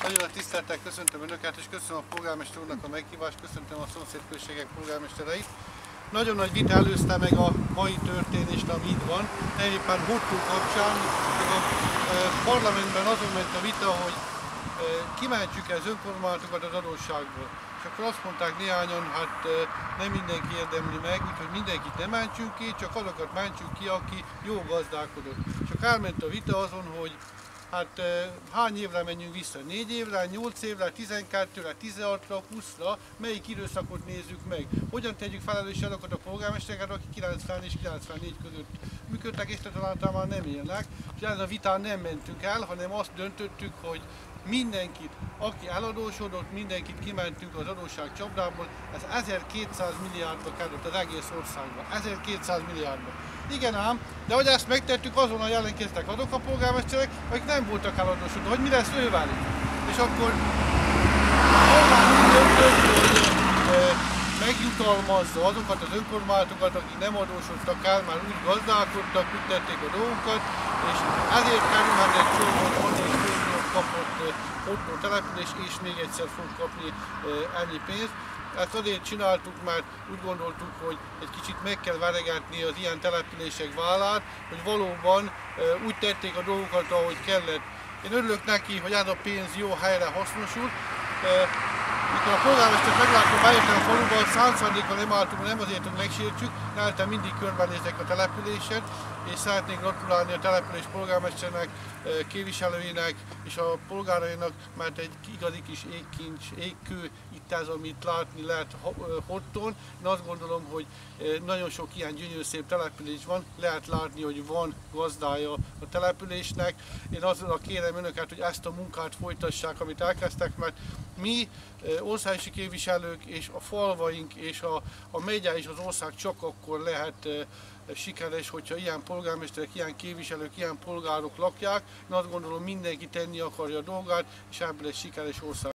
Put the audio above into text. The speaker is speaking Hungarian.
Nagyon nagy tisztelettel köszöntöm Önöket, és köszönöm a polgármester úrnak a meghívást, köszöntöm a szomszédközségek polgármestereit. Nagyon nagy vita előzte meg a mai történést, ami itt van. Éppen Hottó kapcsán, a parlamentben azon ment a vita, hogy kimentjük az önkormányzatokat az adósságból. És akkor azt mondták néhányan, hát nem mindenki érdemli meg, úgyhogy mindenkit nem mentsünk ki, csak azokat mentsünk ki, aki jó gazdálkodott. Csak elment a vita azon, hogy hát hány évre menjünk vissza? 4 évre, 8 évre, 12-re, 16-ra, 20-ra, melyik időszakot nézzük meg? Hogyan tegyük felelőssé azokat a polgármestereket, akik 90 és 94 között működtek, és talán már nem élnek. És ezen a vitán nem mentünk el, hanem azt döntöttük, hogy mindenkit, aki eladósodott, mindenkit kimentünk az adósság csapdából, ez 1200 milliárdba került az egész országban. 1200 milliárdba. Igen ám, de hogy ezt megtettük, azonnal jelentkeztek azok a polgármesterek, akik nem voltak eladósodva, hogy mi lesz ővelük. És akkor megjutalmazza azokat az önkormányzatokat, akik nem adósodtak el, már úgy gazdálkodtak, úgy tették a dolgokat, és ezért kerülhet egy csomó kapott Hottó település, és még egyszer fog kapni ennyi pénzt. Ezt azért csináltuk, mert úgy gondoltuk, hogy egy kicsit meg kell veregetni az ilyen települések vállát, hogy valóban úgy tették a dolgokat, ahogy kellett. Én örülök neki, hogy ez a pénz jó helyre hasznosul. Mikor a polgármester megláttam, bejöttem a faluba, 100%-kal nem álltunk, nem azért, hogy megsértsük, de mindig körbenézek a településen, és szeretnék gratulálni a település polgármesternek, képviselőinek és a polgárainak, mert egy igazi kis égkincs, égkő itt ez, amit látni lehet Hotton. Én azt gondolom, hogy nagyon sok ilyen gyönyörű szép település van, lehet látni, hogy van gazdája a településnek. Én azzal kérem Önöket, hogy ezt a munkát folytassák, amit elkezdtek, mert mi országosi képviselők és a falvaink és a megye és az ország csak akkor lehet sikeres, hogyha ilyen polgármesterek, ilyen képviselők, ilyen polgárok lakják. Én azt gondolom, mindenki tenni akarja a dolgát, és ebből egy sikeres ország.